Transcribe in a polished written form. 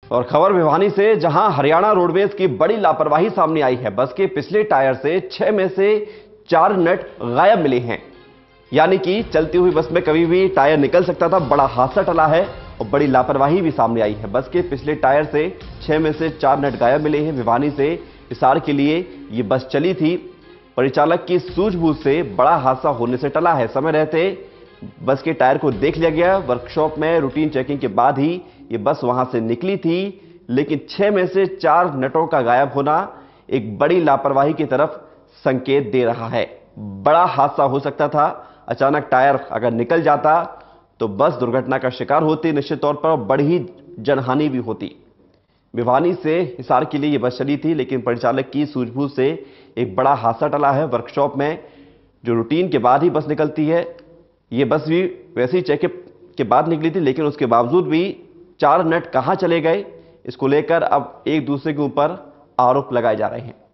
और खबर भिवानी से, जहां हरियाणा रोडवेज की बड़ी लापरवाही सामने आई है। बस के पिछले टायर से 6 में से 4 नट गायब मिले हैं। यानी कि चलती हुई बस में कभी भी टायर निकल सकता था। बड़ा हादसा टला है और बड़ी लापरवाही भी सामने आई है। बस के पिछले टायर से 6 में से 4 नट गायब मिले हैं। भिवानी से हिसार के लिए ये बस चली थी। परिचालक की सूझबूझ से बड़ा हादसा होने से टला है। समय रहते बस के टायर को देख लिया गया। वर्कशॉप में रूटीन चेकिंग के बाद ही ये बस वहां से निकली थी, लेकिन 6 में से 4 नटों का गायब होना एक बड़ी लापरवाही की तरफ संकेत दे रहा है। बड़ा हादसा हो सकता था। अचानक टायर अगर निकल जाता तो बस दुर्घटना का शिकार होती निश्चित तौर पर, बड़ी जनहानि भी होती। भिवानी से हिसार के लिए यह बस चली थी, लेकिन परिचालक की सूझबूझ से एक बड़ा हादसा टला है। वर्कशॉप में जो रूटीन के बाद ही बस निकलती है, ये बस भी वैसे ही चेकअप के बाद निकली थी, लेकिन उसके बावजूद भी 4 नट कहां चले गए, इसको लेकर अब एक दूसरे के ऊपर आरोप लगाए जा रहे हैं।